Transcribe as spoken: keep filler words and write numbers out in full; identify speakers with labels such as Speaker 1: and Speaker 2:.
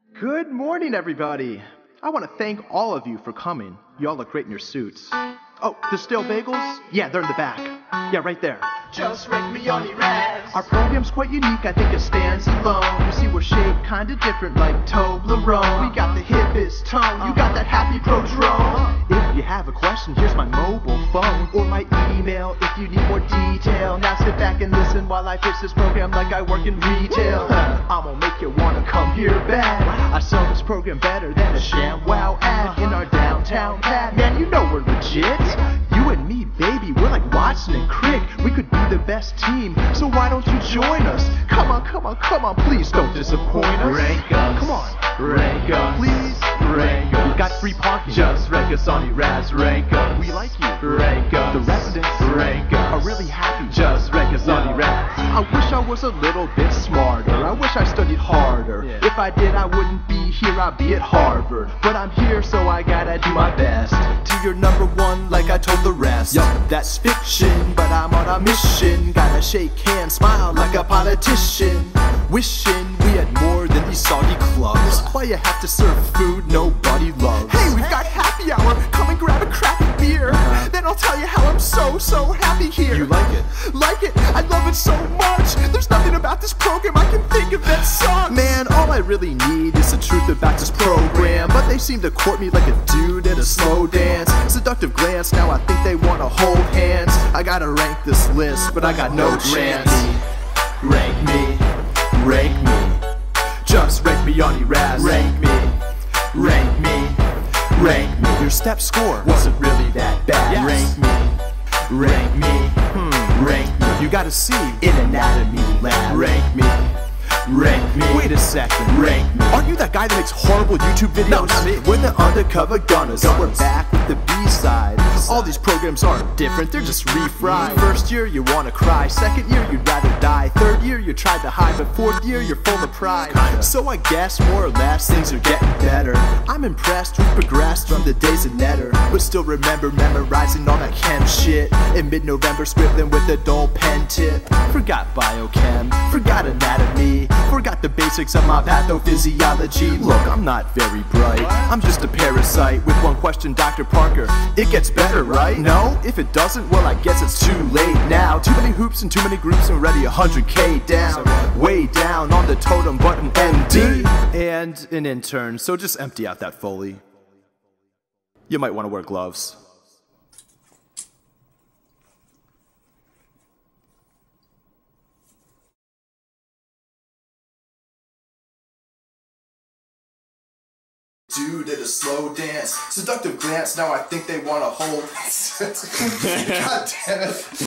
Speaker 1: Good morning, everybody. I want to thank all of you for coming. Y'all look great in your suits. Oh, the stale bagels? Yeah, they're in the back. Yeah, right there.
Speaker 2: Just wreck me on the rats.
Speaker 1: Our program's quite unique, I think it stands alone. You see, we're shaped kinda different like Toblerone. We got the hippest tone, you got that happy prodrome. If you have a question, here's my mobile phone or my email if you need more detail. Now sit back and listen while I pitch this program like I work in retail. I'm gonna make you wanna come here back. I sell this program better than a ShamWow ad in our downtown pad. Man, you know we're legit. You and me, baby, we're like Watson and Crick. We could be the best team, so why don't you join us? Come on, come on, come on, please don't disappoint us.
Speaker 2: Rank us.
Speaker 1: Come on.
Speaker 2: Rank us.
Speaker 1: Please.
Speaker 2: Rank us.
Speaker 1: We've got free parking.
Speaker 2: Just rank us on the rats. Rank us.
Speaker 1: We like you.
Speaker 2: Rank us.
Speaker 1: The residents
Speaker 2: Rank us.
Speaker 1: are really happy.
Speaker 2: Just rank us on the rats.
Speaker 1: I wish I was a little bit smarter. I wish I studied harder.
Speaker 2: Yeah.
Speaker 1: If I did, I wouldn't be here. I'd be at Harvard. But I'm here, so I gotta do my best to your number one, like I told the rest. Yup, that's fiction, but I'm on a mission. Gotta shake hands, smile like a politician. Wishing we had more than these soggy clubs. Why you have to serve food nobody loves? Hey, we've got happy hour. Come and grab a crappy beer. Uh-huh. Then I'll tell you how I'm so, so happy here.
Speaker 2: You like it?
Speaker 1: Like it? I love it so much. There's nothing about this program I can think of that sucks. Man, all I really need is the truth about this program. But they seem to court me like a dude at a slow dance. Seductive glance, now I think they wanna hold hands. I gotta rank this list, but I got no chance.
Speaker 2: Rank me. Rank me.
Speaker 1: Just rank me on the Raz.
Speaker 2: Rank me. Rank me. Rank me.
Speaker 1: Your step score
Speaker 2: wasn't really that bad.
Speaker 1: Yes.
Speaker 2: Rank me. Rank me.
Speaker 1: Hmm.
Speaker 2: Rank me.
Speaker 1: You gotta see
Speaker 2: in anatomy lab. Rank me. Rank me.
Speaker 1: Wait a second.
Speaker 2: Rank me.
Speaker 1: Aren't you that guy that makes horrible YouTube videos?
Speaker 2: No, not me.
Speaker 1: We're the Undercover Gunnaz. So we're
Speaker 2: Gunnaz.
Speaker 1: back with the B-side. All these programs aren't different, they're just refried. First year you wanna cry, second year you'd rather die, third year you tried to hide, but fourth year you're full of pride.
Speaker 2: Kinda.
Speaker 1: So I guess more or less things are getting better. I'm impressed we've progressed from the days of Netter, but still remember memorizing all that chem shit. In mid-November scribbling with a dull pen tip. Forgot biochem, forgot anatomy, forgot the basics of my pathophysiology. Look, I'm not very bright, I'm just a parasite with one question, Doctor Parker. It gets better, right? No? If it doesn't, well I guess it's too late now. Too many hoops and too many groups and already one hundred K down. Way down on the totem button M D. And an intern, so just empty out that Foley. You might want to wear gloves. Dude did a slow dance, seductive glance, now I think they want to hold. God damn it.